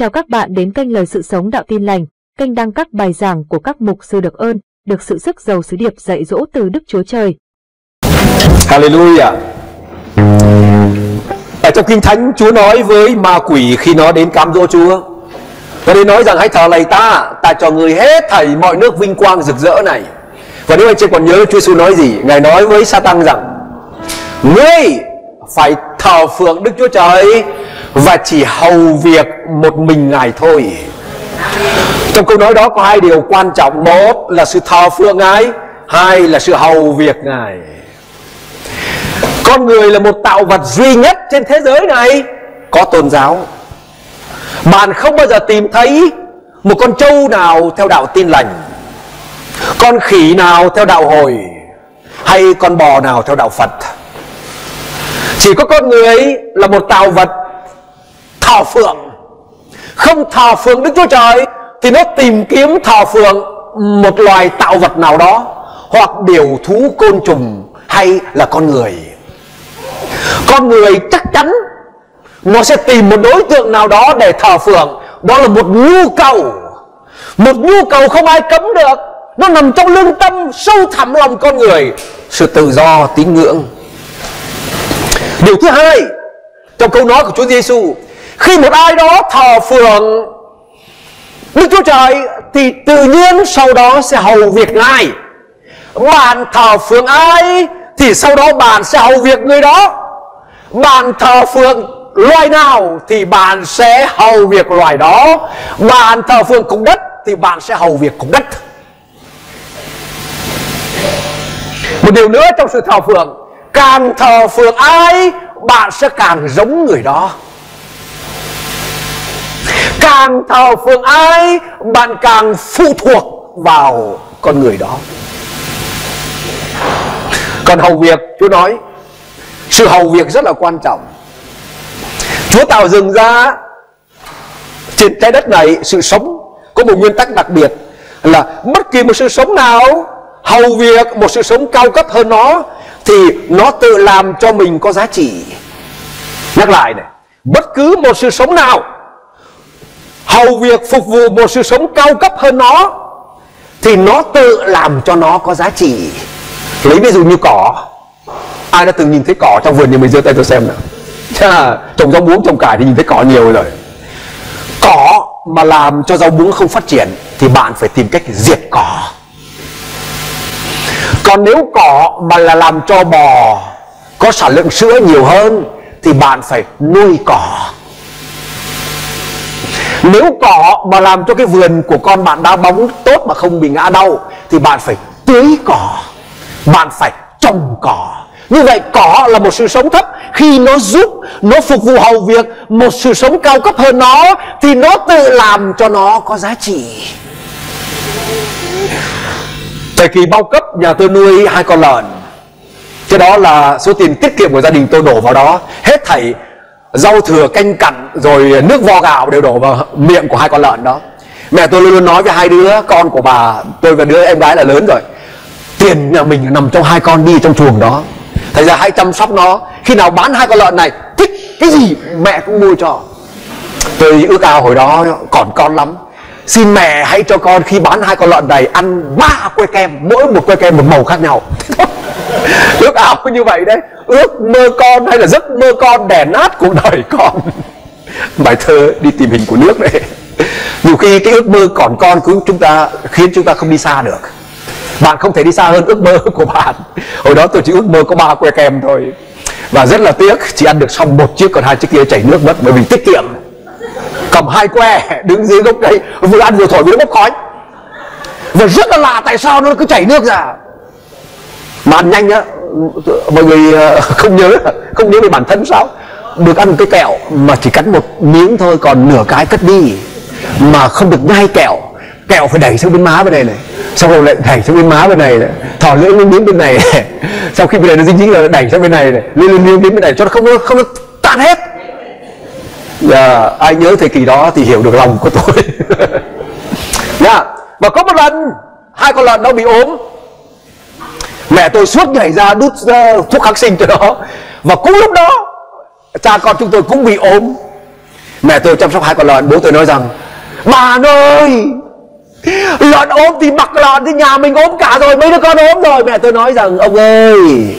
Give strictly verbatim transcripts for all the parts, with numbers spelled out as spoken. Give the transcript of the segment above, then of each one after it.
Chào các bạn đến kênh Lời Sự Sống Đạo Tin Lành, kênh đăng các bài giảng của các mục sư được ơn, được sự sức giàu sứ điệp dạy dỗ từ Đức Chúa Trời. Hallelujah. Ở trong Kinh Thánh, Chúa nói với ma quỷ khi nó đến cám dỗ Chúa, và đến nói rằng hãy thờ lạy ta, ta cho người hết thảy mọi nước vinh quang rực rỡ này. Và nếu anh chị còn nhớ Chúa Giêsu nói gì, Ngài nói với Sa-tăng rằng ngươi phải thờ phượng Đức Chúa Trời và chỉ hầu việc một mình Ngài thôi. Trong câu nói đó có hai điều quan trọng. Một là sự thờ phượng Ngài, hai là sự hầu việc Ngài. Con người là một tạo vật duy nhất trên thế giới này có tôn giáo. Bạn không bao giờ tìm thấy một con trâu nào theo đạo Tin Lành, con khỉ nào theo đạo Hồi, hay con bò nào theo đạo Phật. Chỉ có con người là một tạo vật thờ phượng. Không thờ phượng Đức Chúa Trời thì nó tìm kiếm thờ phượng một loài tạo vật nào đó, hoặc điều thú côn trùng, hay là con người. Con người chắc chắn nó sẽ tìm một đối tượng nào đó để thờ phượng. Đó là một nhu cầu, một nhu cầu không ai cấm được. Nó nằm trong lương tâm sâu thẳm lòng con người, sự tự do tín ngưỡng. Điều thứ hai, trong câu nói của Chúa Giêsu, khi một ai đó thờ phượng Đức Chúa Trời thì tự nhiên sau đó sẽ hầu việc Ngài. Bạn thờ phượng ai thì sau đó bạn sẽ hầu việc người đó. Bạn thờ phượng loài nào thì bạn sẽ hầu việc loài đó. Bạn thờ phượng cục đất thì bạn sẽ hầu việc cục đất. Một điều nữa trong sự thờ phượng, càng thờ phượng ai bạn sẽ càng giống người đó. Càng thờ phượng ai bạn càng phụ thuộc vào con người đó. Còn hầu việc, Chúa nói sự hầu việc rất là quan trọng. Chúa tạo dựng ra trên trái đất này sự sống có một nguyên tắc đặc biệt là bất kỳ một sự sống nào hầu việc một sự sống cao cấp hơn nó thì nó tự làm cho mình có giá trị. Nhắc lại này, bất cứ một sự sống nào hầu việc phục vụ một sự sống cao cấp hơn nó thì nó tự làm cho nó có giá trị. Lấy ví dụ như cỏ. Ai đã từng nhìn thấy cỏ trong vườn nhà mình giơ tay tôi xem nào. Chà, trồng rau muống, trồng cải thì nhìn thấy cỏ nhiều rồi. Cỏ mà làm cho rau muống không phát triển thì bạn phải tìm cách diệt cỏ. Còn nếu cỏ mà là làm cho bò có sản lượng sữa nhiều hơn thì bạn phải nuôi cỏ. Nếu cỏ mà làm cho cái vườn của con bạn đá bóng tốt mà không bị ngã đau thì bạn phải tưới cỏ, bạn phải trồng cỏ. Như vậy cỏ là một sự sống thấp. Khi nó giúp, nó phục vụ hầu việc một sự sống cao cấp hơn nó thì nó tự làm cho nó có giá trị. Thời kỳ bao cấp, nhà tôi nuôi hai con lợn. Cái đó là số tiền tiết kiệm của gia đình tôi đổ vào đó. Hết thảy rau thừa, canh cặn, rồi nước vo gạo đều đổ vào miệng của hai con lợn đó. Mẹ tôi luôn luôn nói với hai đứa con của bà, tôi và đứa em gái là lớn rồi, tiền nhà mình nằm trong hai con đi trong chuồng đó. Thành ra hãy chăm sóc nó. Khi nào bán hai con lợn này, thích cái gì mẹ cũng mua cho. Tôi ước ao hồi đó còn con lắm, xin mẹ hãy cho con khi bán hai con lợn này ăn ba que kem, mỗi một que kem một màu khác nhau. Ước ao như vậy đấy. Ước mơ con hay là giấc mơ con đè nát cuộc đời con. Bài thơ đi tìm hình của nước đấy. Nhiều khi cái ước mơ còn con của chúng ta khiến chúng ta không đi xa được. Bạn không thể đi xa hơn ước mơ của bạn. Hồi đó tôi chỉ ước mơ có ba que kem thôi, và rất là tiếc chỉ ăn được xong một chiếc, còn hai chiếc kia chảy nước mất. Bởi vì tiết kiệm, cầm hai que đứng dưới gốc đây, vừa ăn vừa thổi vừa bốc khói. Và rất là lạ tại sao nó cứ chảy nước ra. Mà ăn nhanh á, mọi người không nhớ không nhớ về bản thân sao. Được ăn một cái kẹo mà chỉ cắn một miếng thôi, còn nửa cái cất đi. Mà không được nhai kẹo, kẹo phải đẩy sang bên má bên này này, xong rồi lại đẩy sang bên má bên này này, thò lưỡi lên miếng bên này, này. Sau khi bên này nó dính dính rồi đẩy sang bên này này, lên lên miếng bên này cho nó không không nó tan hết. Dạ, ai nhớ thời kỳ đó thì hiểu được lòng của tôi. Nha. Và có một lần hai con lợn nó bị ốm, mẹ tôi suốt nhảy ra đút uh, thuốc kháng sinh cho nó. Và cũng lúc đó cha con chúng tôi cũng bị ốm. Mẹ tôi chăm sóc hai con lợn, bố tôi nói rằng: "Bạn ơi, lợn ốm thì mặc lợn, thì nhà mình ốm cả rồi, mấy đứa con ốm rồi." Mẹ tôi nói rằng: "Ông ơi,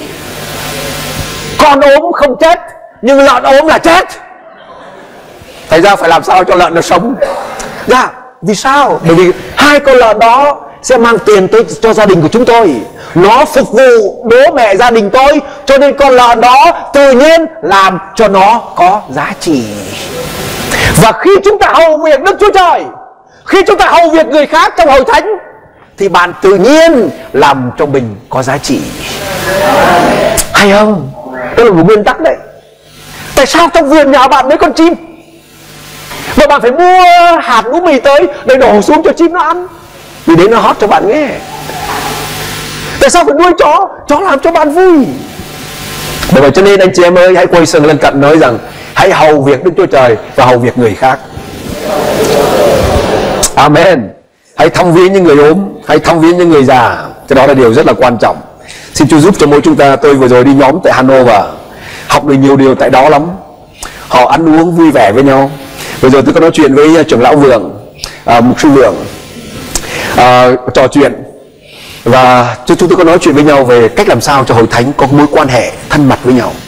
con ốm không chết, nhưng lợn ốm là chết. Thành ra phải làm sao cho lợn nó sống." Dạ, vì sao? Bởi vì hai con lợn đó sẽ mang tiền tới cho gia đình của chúng tôi, nó phục vụ bố mẹ gia đình tôi, cho nên con lợn đó tự nhiên làm cho nó có giá trị. Và khi chúng ta hầu việc Đức Chúa Trời, khi chúng ta hầu việc người khác trong hội thánh, thì bạn tự nhiên làm cho mình có giá trị. Hay không? Đó là một nguyên tắc đấy. Tại sao trong vườn nhà bạn mấy con chim mà bạn phải mua hạt lúa mì tới để đổ xuống cho chim nó ăn? Vì đấy nó hót cho bạn nghe. Tại sao phải nuôi chó? Chó làm cho bạn vui. Bởi vậy cho nên anh chị em ơi, hãy quay sang lân cận nói rằng: hãy hầu việc Đức Chúa Trời và hầu việc người khác. Amen. Hãy thăm viếng những người ốm, hãy thăm viếng những người già. Cái đó là điều rất là quan trọng. Xin Chúa giúp cho mỗi chúng ta. Tôi vừa rồi đi nhóm tại Hanover, học được nhiều điều tại đó lắm. Họ ăn uống vui vẻ với nhau. Vừa rồi tôi có nói chuyện với trưởng lão Vượng, à, mục sư Vượng, à, trò chuyện. Và chúng tôi có nói chuyện với nhau về cách làm sao cho hội thánh có mối quan hệ thân mật với nhau.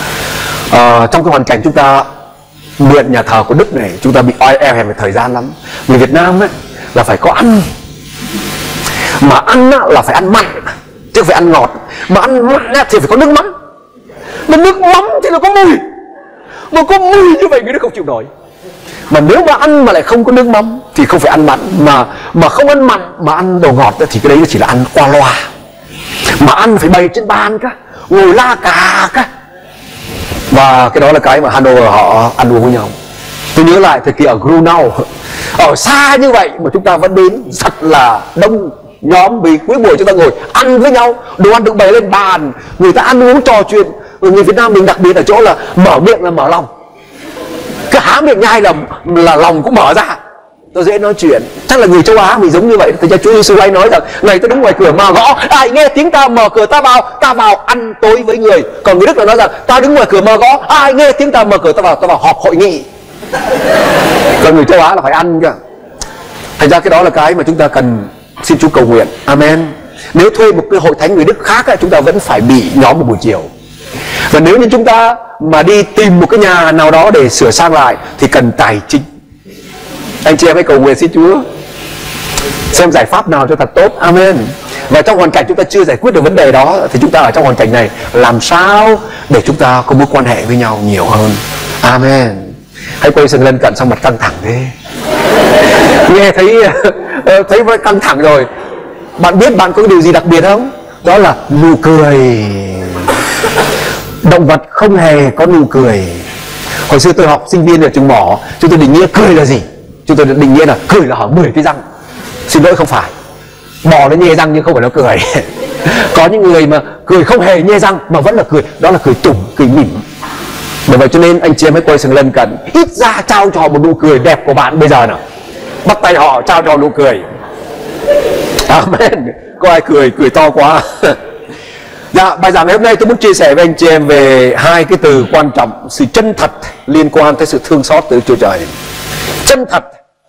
À, trong cái hoàn cảnh chúng ta mượn nhà thờ của Đức này, chúng ta bị oai eo hẹp về thời gian lắm. Người Việt Nam ấy là phải có ăn, mà ăn là phải ăn mặn chứ không phải ăn ngọt. Mà ăn mặn thì phải có nước mắm, mà nước mắm thì nó có mùi, mà có mùi như vậy người ta không chịu nổi. Mà nếu mà ăn mà lại không có nước mắm thì không phải ăn mặn, mà mà không ăn mặn mà ăn đồ ngọt thì cái đấy chỉ là ăn qua loa. Mà ăn phải bày trên bàn cả, ngồi la cà cả. Và cái đó là cái mà Hanover họ ăn uống với nhau. Tôi nhớ lại thời kỳ ở Grunau, ở xa như vậy mà chúng ta vẫn đến thật là đông nhóm, vì cuối buổi chúng ta ngồi ăn với nhau, đồ ăn được bày lên bàn, người ta ăn uống trò chuyện. Người Việt Nam mình đặc biệt ở chỗ là mở miệng là mở lòng, cái há miệng nhai là là lòng cũng mở ra, tôi dễ nói chuyện. Chắc là người châu Á mình giống như vậy. Thì cha Chúa Giêsu anh nói rằng: này, tôi đứng ngoài cửa mà gõ, ai nghe tiếng ta mở cửa ta vào, ta vào ăn tối với người. Còn người Đức là nói rằng: ta đứng ngoài cửa mà gõ, ai nghe tiếng ta mở cửa ta vào, ta vào họp hội nghị. Còn người châu Á là phải ăn cơ. Thành ra cái đó là cái mà chúng ta cần xin Chúa cầu nguyện. Amen. Nếu thuê một cái hội thánh người Đức khác ấy, chúng ta vẫn phải bị nhóm một buổi chiều. Và nếu như chúng ta mà đi tìm một cái nhà nào đó để sửa sang lại thì cần tài chính. Anh chị em hãy cầu nguyện xin Chúa xem giải pháp nào cho thật tốt. Amen. Và trong hoàn cảnh chúng ta chưa giải quyết được vấn đề đó thì chúng ta ở trong hoàn cảnh này làm sao để chúng ta có mối quan hệ với nhau nhiều hơn. Amen. Hãy quay sang lân cận, sang mặt căng thẳng thế. Nghe thấy thấy căng thẳng rồi. Bạn biết bạn có cái điều gì đặc biệt không? Đó là nụ cười. Động vật không hề có nụ cười. Hồi xưa tôi học sinh viên ở trường mỏ, chúng tôi định nghĩa cười là gì? Chúng tôi định nghĩa là cười là hở mười cái răng. Xin lỗi, không phải. Bò nó nhe răng nhưng không phải nó cười. Có những người mà cười không hề nhe răng mà vẫn là cười, đó là cười tủm, cười mỉm. Bởi vậy cho nên anh chị em hãy quay sang lân cận, ít ra trao cho họ một nụ cười đẹp của bạn bây giờ nào. Bắt tay họ trao cho họ nụ cười. Amen. Có ai cười, cười to quá. Dạ, bài giảng ngày hôm nay tôi muốn chia sẻ với anh chị em về hai cái từ quan trọng: sự chân thật liên quan tới sự thương xót từ Chúa Trời. Chân thật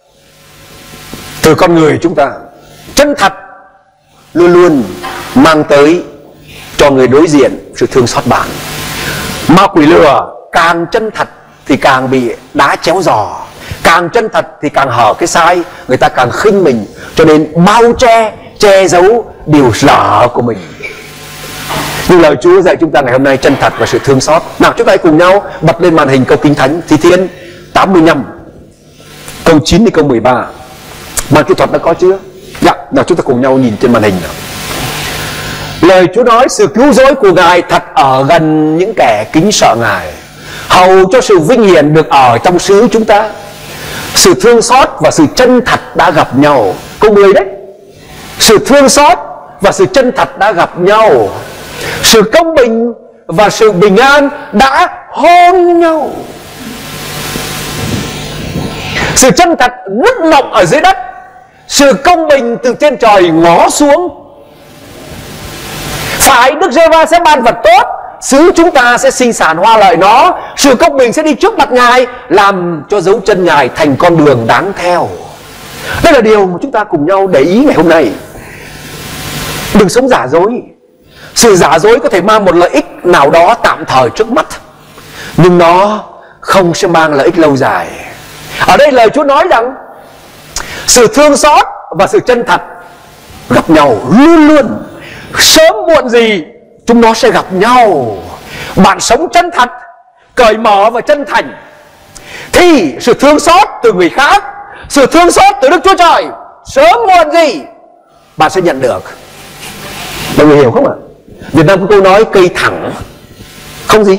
từ con người chúng ta. Chân thật luôn luôn mang tới cho người đối diện sự thương xót bạn. Ma quỷ lừa càng chân thật thì càng bị đá chéo giò, càng chân thật thì càng hở cái sai, người ta càng khinh mình, cho nên bao che, che giấu điều dở của mình. Nhưng lời Chúa dạy chúng ta ngày hôm nay chân thật và sự thương xót. Nào, chúng ta hãy cùng nhau bật lên màn hình câu Kinh Thánh Thi Thiên tám mươi lăm câu chín đến câu mười ba. Màn kỹ thuật đã có chưa? Dạ, nào chúng ta cùng nhau nhìn trên màn hình nào. Lời Chúa nói: sự cứu rỗi của Ngài thật ở gần những kẻ kính sợ Ngài, hầu cho sự vinh hiển được ở trong xứ chúng ta. Sự thương xót và sự chân thật đã gặp nhau. Câu mười đấy. Sự thương xót và sự chân thật đã gặp nhau. Sự công bình và sự bình an đã hôn nhau. Sự chân thật nứt nọng ở dưới đất, sự công bình từ trên trời ngó xuống. Phải, Đức Giê-hô-va sẽ ban vật tốt, xứ chúng ta sẽ sinh sản hoa lợi nó. Sự công bình sẽ đi trước mặt Ngài, làm cho dấu chân Ngài thành con đường đáng theo. Đây là điều mà chúng ta cùng nhau để ý ngày hôm nay. Đừng sống giả dối. Sự giả dối có thể mang một lợi ích nào đó tạm thời trước mắt, nhưng nó không sẽ mang lợi ích lâu dài. Ở đây lời Chúa nói rằng sự thương xót và sự chân thật gặp nhau luôn luôn. Sớm muộn gì chúng nó sẽ gặp nhau. Bạn sống chân thật, cởi mở và chân thành, thì sự thương xót từ người khác, sự thương xót từ Đức Chúa Trời, sớm muộn gì bạn sẽ nhận được. Mọi người hiểu không ạ? Việt Nam có câu nói cây thẳng không gì,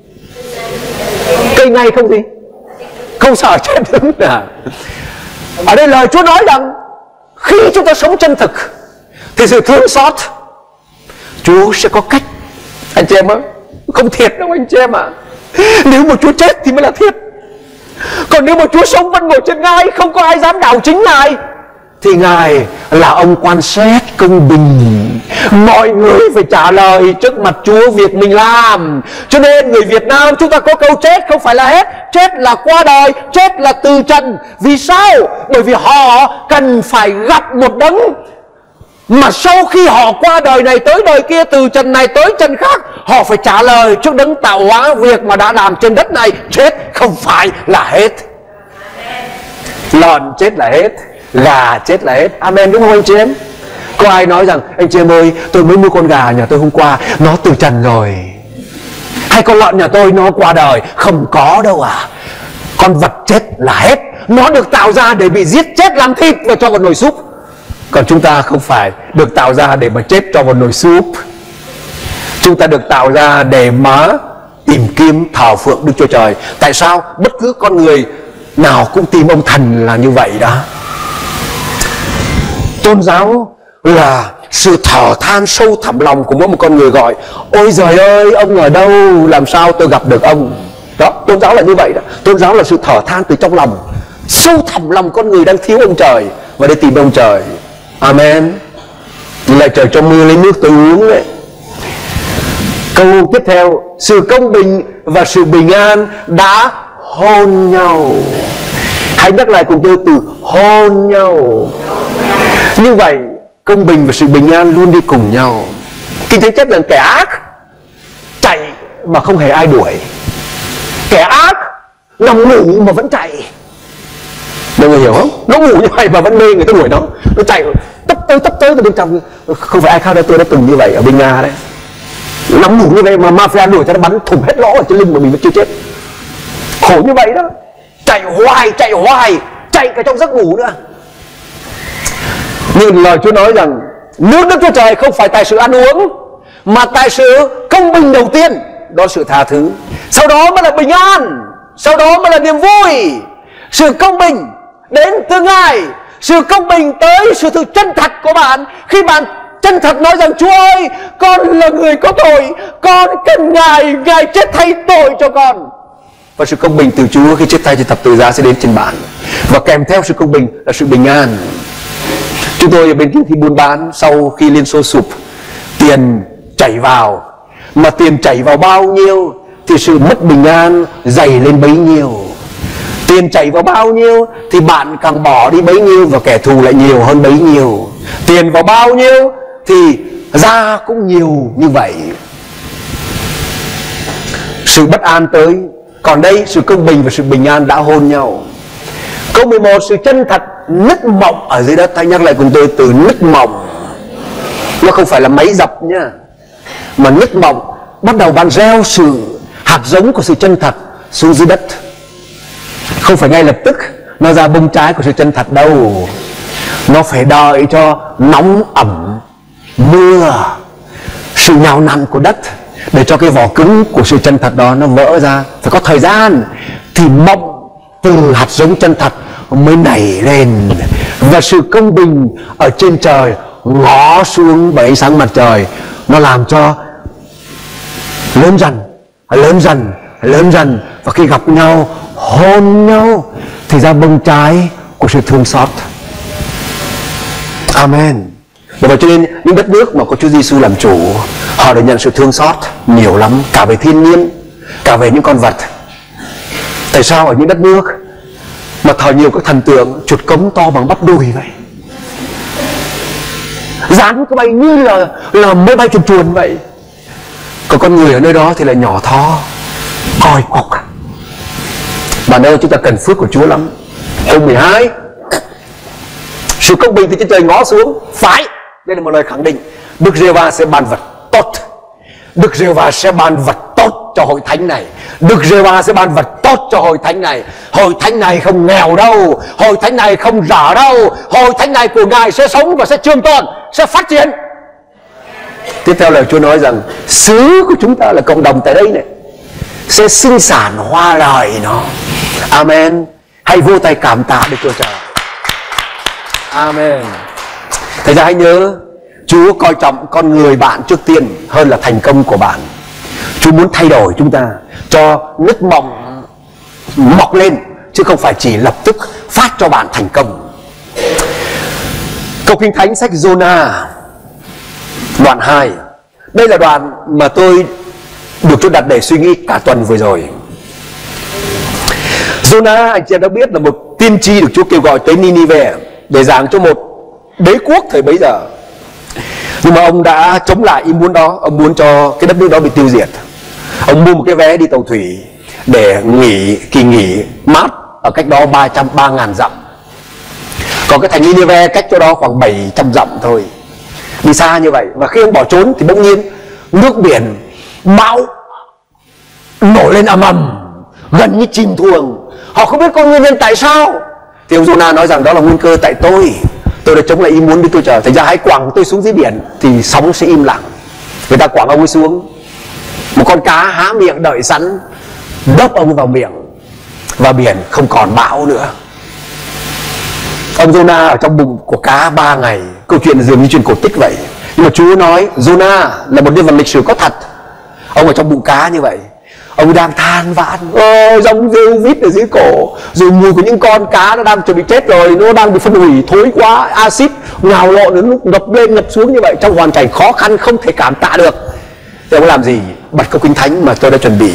cây ngay không gì, không sợ chết đứng à. Ở đây lời Chúa nói rằng khi chúng ta sống chân thực thì sự thương xót Chúa sẽ có cách. Anh chị em ơi, không thiệt đâu anh chị em ạ. Nếu mà Chúa chết thì mới là thiệt. Còn nếu mà Chúa sống vẫn ngồi trên ngai, không có ai dám đảo chính Ngài, thì Ngài là ông quan xét công bình. Mọi người phải trả lời trước mặt Chúa việc mình làm. Cho nên người Việt Nam chúng ta có câu chết không phải là hết. Chết là qua đời, chết là từ trần. Vì sao? Bởi vì họ cần phải gặp một đấng mà sau khi họ qua đời này tới đời kia, từ trần này tới trần khác, họ phải trả lời trước đấng tạo hóa việc mà đã làm trên đất này. Chết không phải là hết. Lợn chết là hết, gà chết là hết. Amen, đúng không anh chị em? Có ai nói rằng anh chị em ơi, tôi mới mua con gà nhà tôi hôm qua, nó từ trần rồi. Hay con lợn nhà tôi nó qua đời. Không có đâu à. Con vật chết là hết. Nó được tạo ra để bị giết chết làm thịt và cho vào nồi súp. Còn chúng ta không phải được tạo ra để mà chết cho vào nồi súp. Chúng ta được tạo ra để mà tìm kiếm thờ phượng Đức Chúa Trời. Tại sao? Bất cứ con người nào cũng tìm ông thần là như vậy đó. Tôn giáo là sự thở than sâu thẳm lòng của mỗi một con người, gọi ôi giời ơi, ông ở đâu, làm sao tôi gặp được ông. Đó, tôn giáo là như vậy đó. Tôn giáo là sự thở than từ trong lòng, sâu thẳm lòng con người đang thiếu ông trời và để tìm ông trời. Amen. Lại trời cho mưa lấy nước tôi uống đấy. Câu tiếp theo, sự công bình và sự bình an đã hôn nhau. Hãy nhắc lại cùng tôi từ hôn nhau. Như vậy công bình và sự bình an luôn đi cùng nhau. Kinh Thánh chép rằng kẻ ác chạy mà không hề ai đuổi, kẻ ác nằm ngủ mà vẫn chạy. Mọi người hiểu không? Nó ngủ như vậy mà vẫn mê người ta đuổi nó. Nó chạy tấp tới tấp tới từ bên trong. Không phải ai khác đâu, tôi đã từng như vậy ở bên Nga đấy. Nằm ngủ như vậy mà mafia đuổi cho nó bắn thủng hết lỗ ở trên lưng mà mình vẫn chưa chết. Khổ như vậy đó. Chạy hoài, chạy hoài, chạy cả trong giấc ngủ nữa. Nhưng lời Chúa nói rằng nước Đức Chúa Trời không phải tại sự ăn uống, mà tại sự công bình đầu tiên. Đó là sự tha thứ. Sau đó mới là bình an. Sau đó mới là niềm vui. Sự công bình đến từ Ngài. Sự công bình tới sự thực chân thật của bạn. Khi bạn chân thật nói rằng Chúa ơi, con là người có tội, con cần Ngài, Ngài chết thay tội cho con. Và sự công bình từ Chúa khi chết thay trên thập tự giá sẽ đến trên bạn. Và kèm theo sự công bình là sự bình an. Chúng tôi ở bên kia thì buôn bán, sau khi Liên Xô sụp, tiền chảy vào, mà tiền chảy vào bao nhiêu thì sự mất bình an dày lên bấy nhiêu. Tiền chảy vào bao nhiêu thì bạn càng bỏ đi bấy nhiêu, và kẻ thù lại nhiều hơn bấy nhiêu. Tiền vào bao nhiêu thì ra cũng nhiều như vậy. Sự bất an tới. Còn đây sự công bình và sự bình an đã hôn nhau. Câu mười một, sự chân thật nứt mộng ở dưới đất. Hãy nhắc lại cùng tôi từ nứt mộng. Nó không phải là máy dập nhá, mà nứt mộng bắt đầu bạn gieo sự hạt giống của sự chân thật xuống dưới đất. Không phải ngay lập tức nó ra bông trái của sự chân thật đâu. Nó phải đợi cho nóng ẩm, mưa, sự nhào nặn của đất, để cho cái vỏ cứng của sự chân thật đó nó vỡ ra. Phải có thời gian thì mộng từ hạt giống chân thật mới nảy lên. Và sự công bình ở trên trời ngó xuống bởi ánh sáng mặt trời, nó làm cho lớn dần, lớn dần, lớn dần. Và khi gặp nhau, hôn nhau, thì ra bông trái của sự thương xót. Amen. Và cho nên những đất nước mà có Chúa Giêsu làm chủ, họ đã nhận sự thương xót nhiều lắm, cả về thiên nhiên, cả về những con vật. Tại sao ở những đất nước mà thờ nhiều các thần tượng, chuột cống to bằng bắp đùi vậy, dáng cái bay như là là máy bay chuồn chuồn vậy, còn con người ở nơi đó thì là nhỏ thó, coi cục. Mà nơi chúng ta cần phước của Chúa lắm. Câu mười hai, sự công bình từ trên trời ngó xuống, phải. Đây là một lời khẳng định, Đức Giê-hô-va sẽ ban vật tốt. Đức Giê-hô-va sẽ ban vật tốt cho hội thánh này. Đức Giê-hô-va sẽ ban vật tốt cho hội thánh này. Hội thánh này không nghèo đâu, hội thánh này không dở đâu, hội thánh này của Ngài sẽ sống và sẽ trường tồn, sẽ phát triển. Tiếp theo lời Chúa nói rằng xứ của chúng ta là cộng đồng tại đây này sẽ sinh sản hoa lời nó. Amen. Hãy vô tay cảm tạ Đức Chúa Trời. Amen. Thành ra hãy nhớ, Chúa coi trọng con người bạn trước tiên hơn là thành công của bạn. Chúa muốn thay đổi chúng ta cho nứt mộng mọc lên, chứ không phải chỉ lập tức phát cho bạn thành công. Câu Kinh Thánh sách Giô-na đoạn hai. Đây là đoạn mà tôi được Chúa đặt để suy nghĩ cả tuần vừa rồi. Giô-na, anh chị em đã biết, là một tiên tri được Chúa kêu gọi tới Ninive để giảng cho một đế quốc thời bấy giờ. Nhưng mà ông đã chống lại ý muốn đó. Ông muốn cho cái đất nước đó bị tiêu diệt. Ông mua một cái vé đi tàu thủy để nghỉ kỳ nghỉ mát ở cách đó ba trăm ba ngàn dặm. Còn cái thành Ninive cách chỗ đó khoảng bảy trăm dặm thôi, đi xa như vậy. Và khi ông bỏ trốn thì bỗng nhiên nước biển bão nổi lên ầm ầm, gần như chìm thuồng. Họ không biết có nguyên nhân tại sao. Thì ông Giô-na nói rằng đó là nguyên cơ tại tôi. Tôi đã chống lại ý muốn Đức Chúa Trời. Thành ra hãy quẳng tôi xuống dưới biển thì sóng sẽ im lặng. Người ta quẳng ông ấy xuống, một con cá há miệng đợi sẵn, đớp ông vào miệng, và biển không còn bão nữa. Ông Giô-na ở trong bụng của cá ba ngày. Câu chuyện dường như chuyện cổ tích vậy. Nhưng mà Chúa nói Giô-na là một nhân vật lịch sử có thật. Ông ở trong bụng cá như vậy, ông đang than vãn, ôi dòng rêu vít ở dưới cổ, rồi mùi của những con cá nó đang chuẩn bị chết rồi, nó đang bị phân hủy, thối quá, axit nhào lộn, nó ngập lên ngập xuống như vậy, trong hoàn cảnh khó khăn không thể cảm tạ được. Thì ông làm gì? Bật câu Kinh Thánh mà tôi đã chuẩn bị.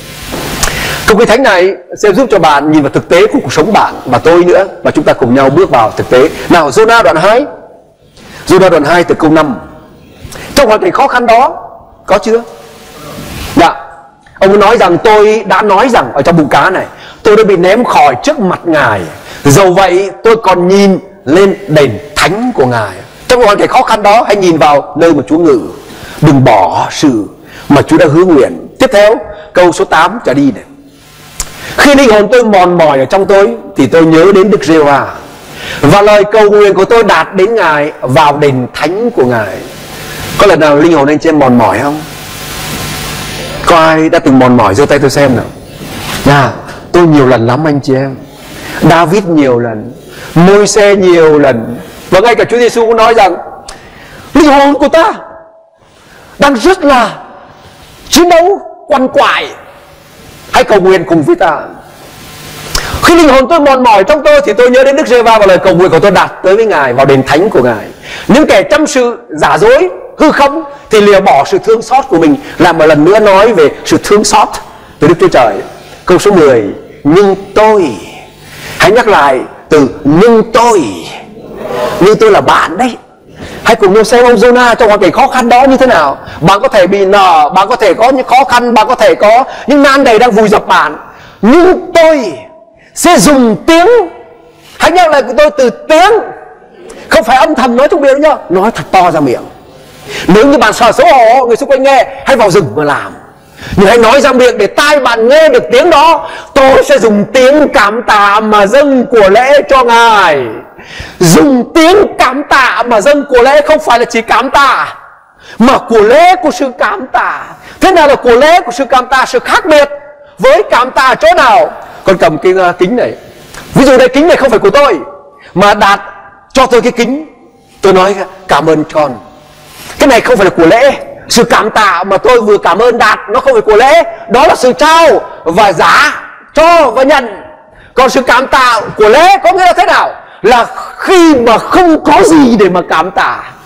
Câu Kinh Thánh này sẽ giúp cho bạn nhìn vào thực tế của cuộc sống bạn và tôi nữa, và chúng ta cùng nhau bước vào thực tế. Nào, Giô-na đoạn hai. Giô-na đoạn hai từ câu năm. Trong hoàn cảnh khó khăn đó, có chưa? Dạ. Ông nói rằng tôi đã nói rằng ở trong bụng cá này, tôi đã bị ném khỏi trước mặt Ngài, dầu vậy tôi còn nhìn lên đền thánh của Ngài. Trong hoàn cảnh khó khăn đó, hãy nhìn vào nơi mà Chúa ngự, đừng bỏ sự mà Chúa đã hứa nguyện. Tiếp theo câu số tám trở đi này. Khi linh hồn tôi mòn mỏi ở trong tôi thì tôi nhớ đến Đức Giê-hô-va, và lời cầu nguyện của tôi đạt đến Ngài vào đền thánh của Ngài. Có lần nào linh hồn anh chị em mòn mỏi không? Có ai đã từng mòn mỏi? giơ tay tôi xem nào. Dạ, tôi nhiều lần lắm anh chị em. David nhiều lần, Môi-se nhiều lần, và ngay cả Chúa Giêsu cũng nói rằng linh hồn của ta đang rất là chiến đấu quằn quại. Hãy cầu nguyện cùng với ta. Khi linh hồn tôi mòn mỏi trong tôi thì tôi nhớ đến Đức Giê-hô-va, và lời cầu nguyện của tôi đạt tới với Ngài vào đền thánh của Ngài. Những kẻ chăm sự giả dối hư không thì lìa bỏ sự thương xót của mình. Làm một lần nữa nói về sự thương xót từ Đức Chúa Trời. Câu số mười. Nhưng tôi, hãy nhắc lại từ nhưng tôi. Nhưng tôi là bạn đấy. Hãy cùng nhau xem ông Giô-na trong hoàn cảnh khó khăn đó như thế nào. Bạn có thể bị nợ, bạn có thể có những khó khăn, bạn có thể có những nan đề đang vùi dập bạn. Nhưng tôi sẽ dùng tiếng. Hãy nhắc lại của tôi từ tiếng, không phải âm thầm nói trong miệng nhá, nói thật to ra miệng. Nếu như bạn sợ xấu hổ người xung quanh nghe, hãy vào rừng mà làm. Nhưng hãy nói ra miệng để tai bạn nghe được tiếng đó. Tôi sẽ dùng tiếng cảm tạ mà dâng của lễ cho Ngài. Dùng tiếng cảm tạ mà dâng của lễ, không phải là chỉ cảm tạ, mà của lễ của sự cảm tạ. Thế nào là của lễ của sự cảm tạ? Sự khác biệt với cảm tạ chỗ nào? Con cầm cái kính này. Ví dụ đây kính này không phải của tôi, mà Đạt cho tôi cái kính, tôi nói cảm ơn con. Cái này không phải là của lễ. Sự cảm tạ mà tôi vừa cảm ơn Đạt, nó không phải của lễ. Đó là sự trao và giá, cho và nhận. Còn sự cảm tạ của lễ có nghĩa là thế nào? Là khi mà không có gì để mà cảm tạ,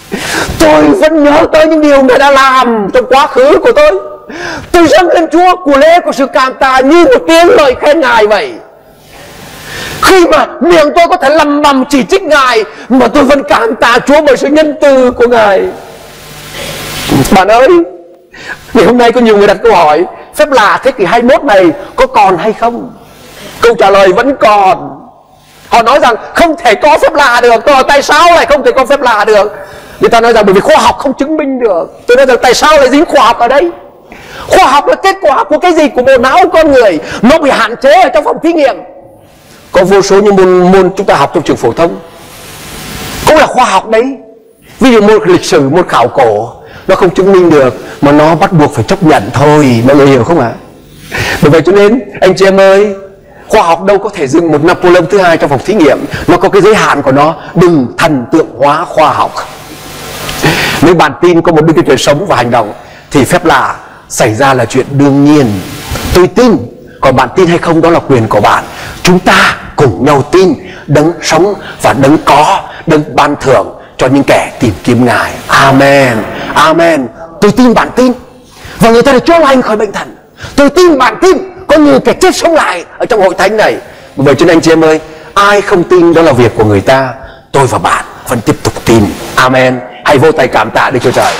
Tôi vẫn nhớ tới những điều Ngài đã làm trong quá khứ của tôi. Tôi dâng lên Chúa của lễ của sự cảm tạ như một tiếng lời khen Ngài vậy. Khi mà miệng tôi có thể lầm bầm chỉ trích Ngài, mà tôi vẫn cảm tạ Chúa bởi sự nhân từ của Ngài. Bạn ơi, ngày hôm nay có nhiều người đặt câu hỏi, phép lạ thế kỷ hai mươi mốt này có còn hay không? Câu trả lời vẫn còn. Họ nói rằng không thể có phép lạ được. Tôi hỏi tại sao lại không thể có phép lạ được? Người ta nói rằng bởi vì khoa học không chứng minh được. Tôi nói rằng tại sao lại dính khoa học ở đây? Khoa học là kết quả của cái gì? Của bộ não con người. Nó bị hạn chế ở trong phòng thí nghiệm. Có vô số những môn, môn chúng ta học trong trường phổ thông cũng là khoa học đấy. Ví dụ môn lịch sử, môn khảo cổ, nó không chứng minh được, mà nó bắt buộc phải chấp nhận thôi. Mọi người hiểu không ạ? Bởi vậy cho nên anh chị em ơi, khoa học đâu có thể dừng một Napoleon thứ hai trong phòng thí nghiệm. Nó có cái giới hạn của nó. Đừng thần tượng hóa khoa học. Nếu bạn tin có một Đức Chúa Trời sống và hành động, thì phép lạ xảy ra là chuyện đương nhiên. Tôi tin, còn bạn tin hay không đó là quyền của bạn. Chúng ta cùng nhau tin Đấng sống và Đấng có, Đấng ban thưởng cho những kẻ tìm kiếm Ngài. Amen, amen. Tôi tin bạn tin, và người ta được chữa lành khỏi bệnh thần. Tôi tin bạn tin, có nhiều kẻ chết sống lại ở trong hội thánh này. Bởi cho nên anh chị em ơi, ai không tin đó là việc của người ta. Tôi và bạn vẫn tiếp tục tin. Amen. Hãy vô tay cảm tạ Đức Chúa Trời.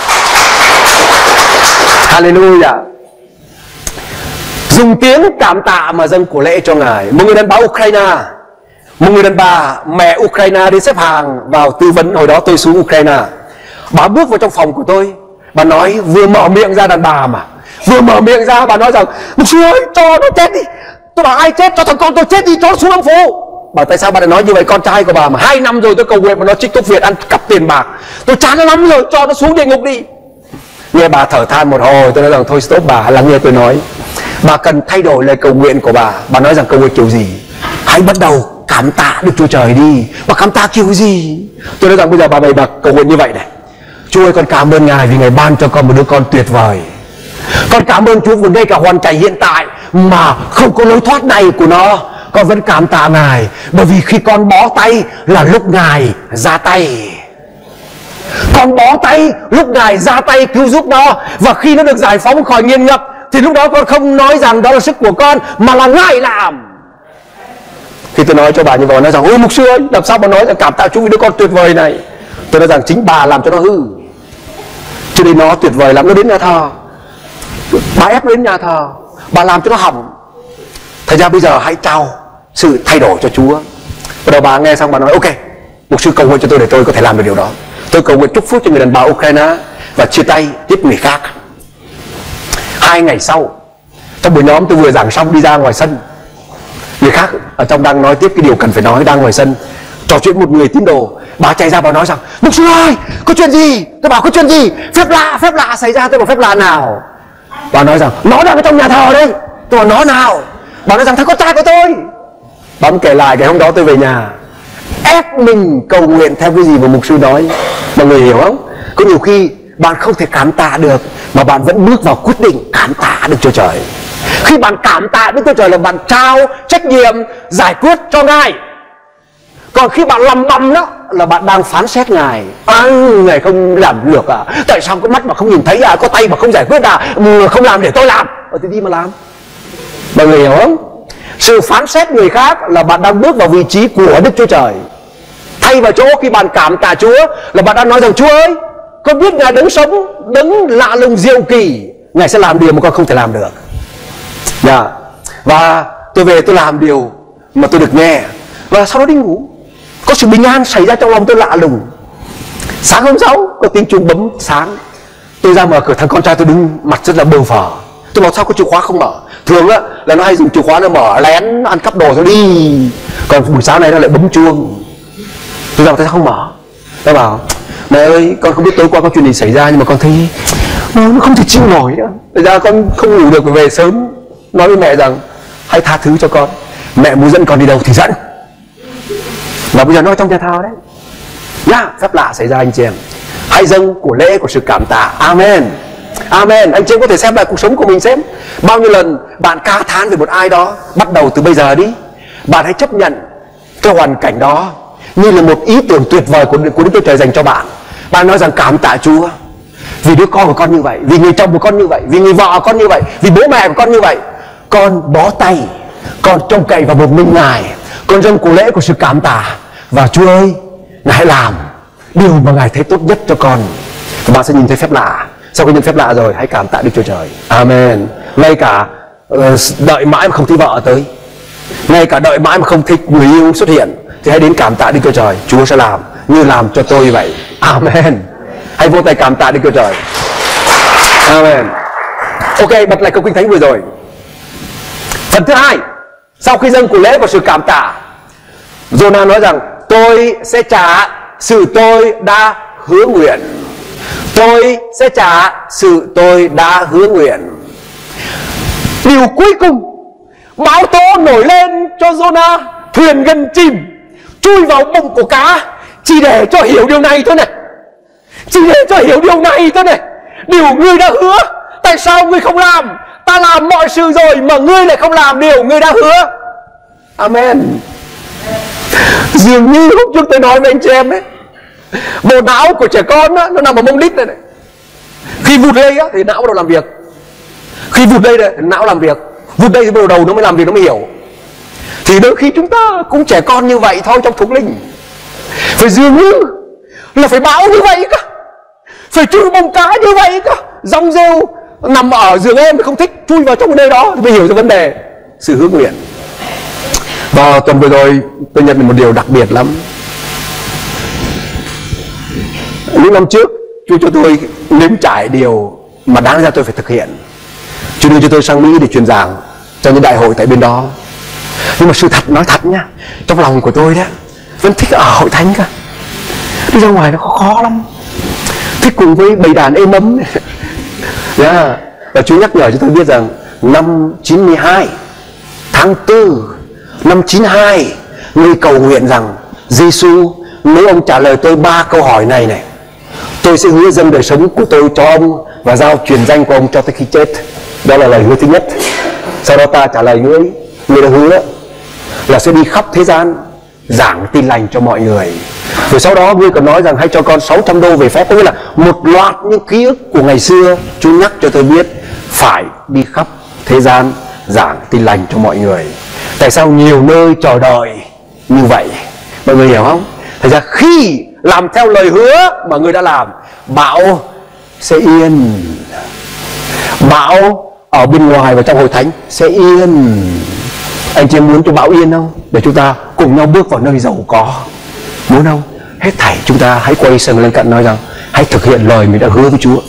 Hallelujah. Dùng tiếng cảm tạ mà dâng của lễ cho Ngài. Một người đàn bà Ukraine, một người đàn bà mẹ Ukraine đi xếp hàng vào tư vấn. Hồi đó tôi xuống Ukraine. Bà bước vào trong phòng của tôi. Bà nói, vừa mở miệng ra, đàn bà mà, vừa mở miệng ra bà nói rằng: mục sư ơi, cho nó chết đi. Tôi bảo ai chết? Cho thằng con tôi chết đi, cho nó xuống âm phủ. Bảo tại sao bà lại nói như vậy? Con trai của bà mà hai năm rồi tôi cầu nguyện mà nó trích thuốc viện, ăn cắp tiền bạc. Tôi chán nó lắm rồi, cho nó xuống địa ngục đi. Nghe bà thở than một hồi, tôi nói rằng thôi stop bà, lắng nghe tôi nói. Bà cần thay đổi lời cầu nguyện của bà. Bà nói rằng cầu nguyện kiểu gì? Hãy bắt đầu cảm tạ Đức Chúa Trời đi. Bà cảm tạ kiểu gì? Tôi nói rằng bây giờ bà bày bà cầu nguyện như vậy này: Chúa ơi, con cảm ơn Ngài vì Ngài ban cho con một đứa con tuyệt vời. Con cảm ơn Chúa vì ngay cả hoàn cảnh hiện tại mà không có lối thoát này của nó, con vẫn cảm tạ Ngài. Bởi vì khi con bó tay là lúc Ngài ra tay. Con bó tay lúc Ngài ra tay cứu giúp nó. Và khi nó được giải phóng khỏi nghiền ngập, thì lúc đó con không nói rằng đó là sức của con, mà là Ngài làm. Khi tôi nói cho bà như vậy, nói rằng: ôi mục sư ơi, làm sao mà nói rằng cảm tạ Chúa vì đứa con tuyệt vời này? Tôi nói rằng chính bà làm cho nó hư. Cho nên nó tuyệt vời lắm, nó đến nhà thờ, bà ép nó đến nhà thờ, bà làm cho nó hỏng. Thành ra bây giờ hãy trao sự thay đổi cho Chúa. Bắt đầu bà nghe xong bà nói: ok, mục sư cầu nguyện cho tôi để tôi có thể làm được điều đó. Tôi cầu nguyện chúc phước cho người đàn bà Ukraine và chia tay tiếp người khác. Hai ngày sau, trong buổi nhóm tôi vừa giảng xong đi ra ngoài sân, người khác ở trong đang nói tiếp cái điều cần phải nói, đang ngoài sân trò chuyện một người tín đồ. Bà chạy ra bà nói rằng: mục sư ơi, có chuyện gì? Tôi bảo có chuyện gì? Phép lạ, phép lạ xảy ra. Tôi bảo phép lạ nào? Bà nói rằng nó đang ở trong nhà thờ đây. Tôi bảo nó nào? Bà nói rằng thằng con trai của tôi. Bà kể lại cái hôm đó tôi về nhà, ép mình cầu nguyện theo cái gì mà mục sư nói. Mọi người hiểu không? Có nhiều khi bạn không thể cảm tạ được, mà bạn vẫn bước vào quyết định cảm tạ Đức Chúa Trời. Khi bạn cảm tạ Đức Chúa Trời là bạn trao trách nhiệm giải quyết cho Ngài. Còn khi bạn làm bầm đó là bạn đang phán xét Ngài. À, Ngài không làm được à? Tại sao có mắt mà không nhìn thấy à? Có tay mà không giải quyết à? Không làm để tôi làm. Ở thì đi mà làm. Mọi người hiểu không? Sự phán xét người khác là bạn đang bước vào vị trí của Đức Chúa Trời. Thay vào chỗ khi bạn cảm tạ Chúa là bạn đang nói rằng: Chúa ơi, con biết Ngài Đấng sống, Đấng lạ lùng diệu kỳ, Ngài sẽ làm điều mà con không thể làm được. Yeah. Và tôi về tôi làm điều mà tôi được nghe, và sau đó đi ngủ. Có sự bình an xảy ra trong lòng tôi lạ lùng. Sáng hôm sau có tiếng chuông bấm sáng. Tôi ra mở cửa, thằng con trai tôi đứng mặt rất là bơ phờ. Tôi bảo sao có chìa khóa không mở? Thường á là nó hay dùng chìa khóa nó mở lén ăn cắp đồ rồi đi. Còn buổi sáng này nó lại bấm chuông. Tôi bảo tại sao không mở? Nó bảo: mẹ ơi, con không biết tối qua có chuyện gì xảy ra, nhưng mà con thấy nó, nó không thể chịu nổi nữa. Thật ra con không ngủ được, phải về sớm. Nói với mẹ rằng hãy tha thứ cho con. Mẹ muốn dẫn con đi đâu thì dẫn. Và bây giờ nó trong nhà thờ đấy. Yeah, phép lạ xảy ra anh chị em. Hãy dâng của lễ của sự cảm tạ. Amen. Amen. Anh chị em có thể xem lại cuộc sống của mình xem. Bao nhiêu lần bạn ca thán về một ai đó. Bắt đầu từ bây giờ đi, bạn hãy chấp nhận cái hoàn cảnh đó như là một ý tưởng tuyệt vời của, của Đức Chúa Trời dành cho bạn. Bạn nói rằng cảm tạ Chúa vì đứa con của con như vậy, vì người chồng của con như vậy, vì người vợ của con như vậy, vì bố mẹ của con như vậy. Con bó tay, con trông cậy vào một mình Ngài, con dâng của lễ của sự cảm tạ. Và Chúa ơi, Ngài hãy làm điều mà Ngài thấy tốt nhất cho con. Và bạn sẽ nhìn thấy phép lạ. Sau khi nhìn phép lạ rồi, hãy cảm tạ Đức Chúa Trời. Amen. Ngay cả uh, đợi mãi mà không thấy vợ tới, ngay cả đợi mãi mà không thấy người yêu xuất hiện, thì hãy đến cảm tạ Đức Chúa Trời. Chúa sẽ làm như làm cho tôi vậy. Amen. Hãy vô tay cảm tạ Đức Chúa Trời. Amen. Ok, bật lại câu kinh thánh vừa rồi. Phần thứ hai, sau khi dâng của lễ và sự cảm tạ, Jonah nói rằng tôi sẽ trả sự tôi đã hứa nguyện. Tôi sẽ trả sự tôi đã hứa nguyện. Điều cuối cùng, bão tố nổi lên cho Jonah, thuyền gần chìm, chui vào bụng của cá, chỉ để cho hiểu điều này thôi này. Chỉ để cho hiểu điều này thôi này. Điều ngươi đã hứa, tại sao ngươi không làm? Ta làm mọi sự rồi mà ngươi lại không làm điều ngươi đã hứa. Amen. Dường như lúc trước tôi nói với anh chị em ấy, bộ não của trẻ con đó, nó nằm ở mông đít này, này. Khi vụt đây á, thì não bắt đầu làm việc. Khi vụt đây này, thì não làm việc. Vụt đây thì bắt đầu đầu nó mới làm việc, nó mới hiểu. Thì đôi khi chúng ta cũng trẻ con như vậy thôi trong thuộc linh. Phải dường như là phải bão như vậy cơ, phải chui bông cá như vậy cơ. Rong rêu nằm ở giường em thì không thích, chui vào trong nơi đó thì mới hiểu ra vấn đề. Sự hứa nguyện. Và tuần vừa rồi tôi nhận được một điều đặc biệt lắm. Những năm trước Chúa cho tôi nếm trải điều mà đáng ra tôi phải thực hiện. Chúa đưa cho tôi sang Mỹ để truyền giảng cho những đại hội tại bên đó. Nhưng mà sự thật, nói thật nhá, trong lòng của tôi đó vẫn thích ở hội thánh cả. Đi ra ngoài nó khó, khó lắm. Thích cùng với bầy đàn êm ấm. Yeah. Và Chúa nhắc nhở cho tôi biết rằng năm chín mươi hai tháng tư năm chín mươi hai, người cầu nguyện rằng Giêsu, nếu ông trả lời tôi ba câu hỏi này này, tôi sẽ hứa dâng đời sống của tôi cho ông và giao truyền danh của ông cho tới khi chết. Đó là lời hứa thứ nhất. Sau đó ta trả lời ngươi, ngươi đã hứa là sẽ đi khắp thế gian giảng tin lành cho mọi người. Rồi sau đó ngươi còn nói rằng hãy cho con sáu trăm đô về phép. Tức là một loạt những ký ức của ngày xưa Chúa nhắc cho tôi biết phải đi khắp thế gian giảng tin lành cho mọi người. Tại sao nhiều nơi chờ đợi như vậy? Mọi người hiểu không? Thật ra khi làm theo lời hứa mà người đã làm, bão sẽ yên. Bão ở bên ngoài và trong hội thánh sẽ yên. Anh chị muốn cho bão yên không? Để chúng ta cùng nhau bước vào nơi giàu có. Muốn không? Hết thảy chúng ta hãy quay sang lên cạnh nói rằng hãy thực hiện lời mình đã hứa với Chúa.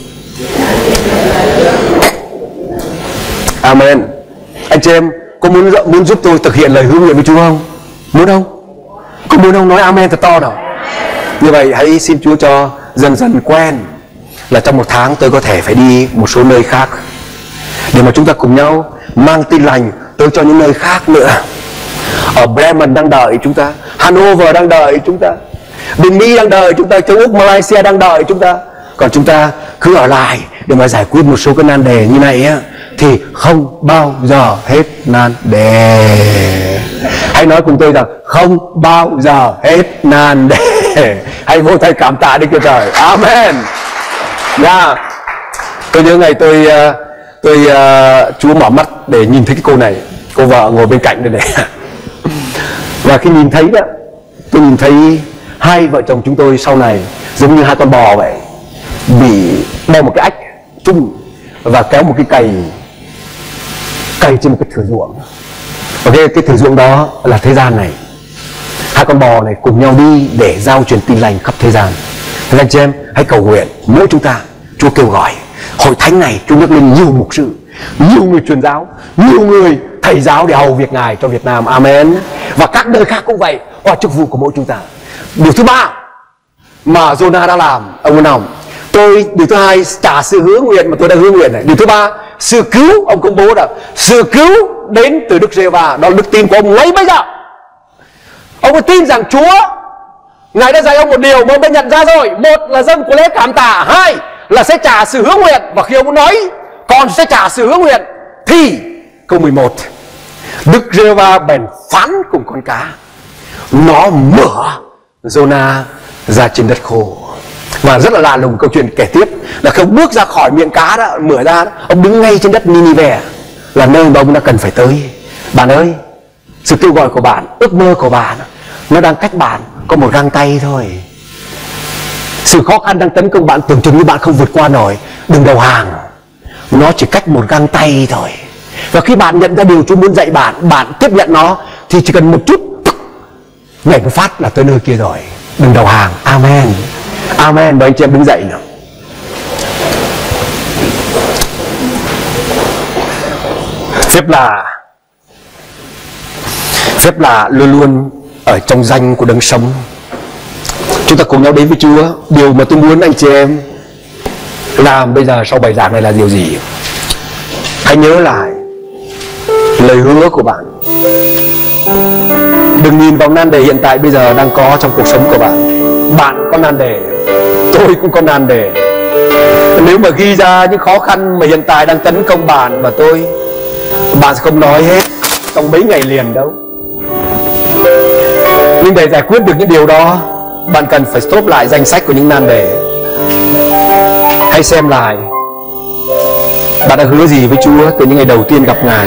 Amen. Anh chị em có muốn muốn giúp tôi thực hiện lời hứa nguyện với Chúa không? Muốn không? Có muốn không? Nói amen thật to nào. Như vậy hãy xin Chúa cho dần dần quen là trong một tháng tôi có thể phải đi một số nơi khác để mà chúng ta cùng nhau mang tin lành tới cho những nơi khác nữa. Ở Bremen đang đợi chúng ta, Hanover đang đợi chúng ta, bên Mỹ đang đợi chúng ta, châu Úc, Malaysia đang đợi chúng ta. Còn chúng ta cứ ở lại để mà giải quyết một số cái nan đề như này á, thì không bao giờ hết nan đề. Hãy nói cùng tôi rằng không bao giờ hết nan đề. Hãy vỗ tay cảm tạ Đức Chúa Trời. Amen. Yeah. Tôi nhớ ngày tôi tôi uh, Chúa mở mắt để nhìn thấy cái cô này, cô vợ ngồi bên cạnh đây này. Và khi nhìn thấy đó, tôi nhìn thấy hai vợ chồng chúng tôi sau này giống như hai con bò vậy, bị đeo một cái ách chung và kéo một cái cày cày trên một cái thửa ruộng. Và cái, cái thửa ruộng đó là thế gian này. Hai con bò này cùng nhau đi để giao truyền tin lành khắp thế gian. Thế anh chị em hãy cầu nguyện mỗi chúng ta. Chúa kêu gọi hội thánh này, Chúa nhắc lên nhiều mục sư, nhiều người truyền giáo, nhiều người thầy giáo để hầu việc Ngài cho Việt Nam. Amen. Và các nơi khác cũng vậy, qua chức vụ của mỗi chúng ta. Điều thứ ba mà Jonah đã làm, ông muốn nào? Tôi điều thứ hai trả sự hứa nguyện mà tôi đã hứa nguyện này. Điều thứ ba, sự cứu, ông công bố là sự cứu đến từ Đức Giê-hô-va. Đó là đức tin của ông ngay bây giờ. Ông có tin rằng Chúa Ngài đã dạy ông một điều mà ông đã nhận ra rồi. Một là dâng của lễ cảm tạ, hai là sẽ trả sự hứa nguyện. Và khi ông nói còn sẽ trả sự hứa nguyện thì câu mười một, Đức Giê-hô-va bèn phán cùng con cá, nó mở Jonah ra trên đất khô. Và rất là lạ lùng câu chuyện kể tiếp là khi ông bước ra khỏi miệng cá đó, mở ra đó, ông đứng ngay trên đất Ninive, là nơi mà ông đã cần phải tới. Bạn ơi, sự kêu gọi của bạn, ước mơ của bạn, nó đang cách bạn có một găng tay thôi. Sự khó khăn đang tấn công bạn, tưởng chừng như bạn không vượt qua nổi, đừng đầu hàng. Nó chỉ cách một găng tay thôi. Và khi bạn nhận ra điều Chúa muốn dạy bạn, bạn tiếp nhận nó, thì chỉ cần một chút nhảy một phát là tới nơi kia rồi. Đừng đầu hàng. Amen. Amen. Và anh chị em đứng dậy nào. Phép lạ, phép lạ luôn luôn ở trong danh của đấng sống. Chúng ta cùng nhau đến với Chúa. Điều mà tôi muốn anh chị em làm bây giờ sau bài giảng này là điều gì? Hãy nhớ lại lời hứa của bạn. Đừng nhìn vào nan đề hiện tại bây giờ đang có trong cuộc sống của bạn. Bạn có nan đề, tôi cũng có nan đề. Nếu mà ghi ra những khó khăn mà hiện tại đang tấn công bạn và tôi, bạn sẽ không nói hết trong mấy ngày liền đâu. Nhưng để giải quyết được những điều đó, bạn cần phải stop lại danh sách của những nan đề. Hãy xem lại bạn đã hứa gì với Chúa từ những ngày đầu tiên gặp Ngài.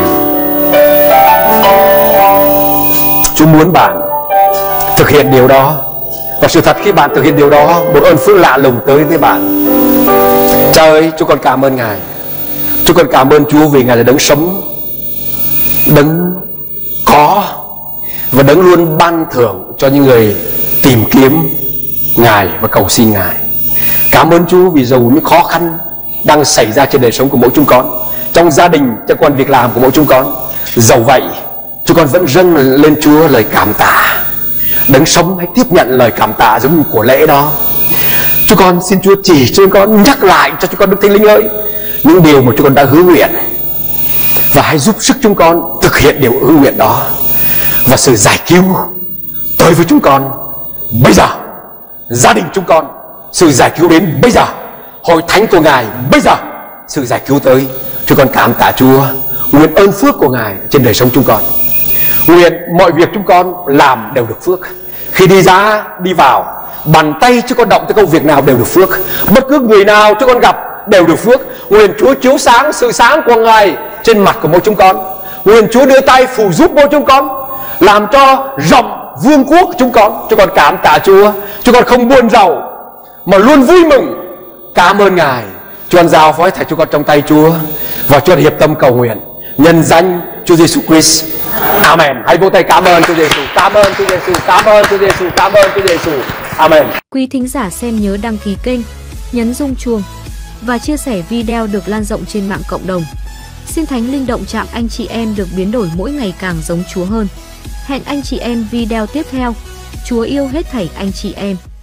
Chúa muốn bạn thực hiện điều đó. Và sự thật khi bạn thực hiện điều đó, một ơn phước lạ lùng tới với bạn. Cha ơi, chúng con cảm ơn Ngài. Chúng con cảm ơn Chúa vì Ngài là đấng sống, đấng có, và đấng luôn ban thưởng cho những người tìm kiếm Ngài và cầu xin Ngài. Cảm ơn Chúa vì dù những khó khăn đang xảy ra trên đời sống của mỗi chúng con, trong gia đình, trong công việc làm của mỗi chúng con, dẫu vậy chúng con vẫn dâng lên Chúa lời cảm tạ. Đấng sống hãy tiếp nhận lời cảm tạ giống như của lễ đó. Chúng con xin Chúa chỉ cho chúng con, nhắc lại cho chúng con Đức Thánh Linh ơi những điều mà chúng con đã hứa nguyện, và hãy giúp sức chúng con thực hiện điều hứa nguyện đó. Và sự giải cứu tới với chúng con bây giờ, gia đình chúng con sự giải cứu đến bây giờ, hội thánh của Ngài bây giờ sự giải cứu tới. Chúng con cảm tạ Chúa. Nguyện ơn phước của Ngài trên đời sống chúng con. Nguyện mọi việc chúng con làm đều được phước. Khi đi ra đi vào, bàn tay chúng con động tới công việc nào đều được phước. Bất cứ người nào chúng con gặp đều được phước. Nguyện Chúa chiếu sáng sự sáng của Ngài trên mặt của mỗi chúng con. Nguyện Chúa đưa tay phù giúp mỗi chúng con, làm cho rộng vương quốc của chúng con. Chúng con cảm tạ Chúa. Chúng con không buồn rầu mà luôn vui mừng. Cảm ơn Ngài. Chúng con giao phó thảy chúng con trong tay Chúa, và chúng con hiệp tâm cầu nguyện nhân danh Chúa Giêsu Christ. Amen. Hãy vỗ tay cảm ơn Chúa Giêsu. Cảm ơn Chúa Giêsu. Cảm ơn Chúa Giêsu. Cảm ơn Chúa Giêsu. Amen. Quý thính giả xem nhớ đăng ký kênh, nhấn rung chuông và chia sẻ video được lan rộng trên mạng cộng đồng. Xin Thánh Linh động chạm anh chị em được biến đổi mỗi ngày càng giống Chúa hơn. Hẹn anh chị em video tiếp theo. Chúa yêu hết thảy anh chị em.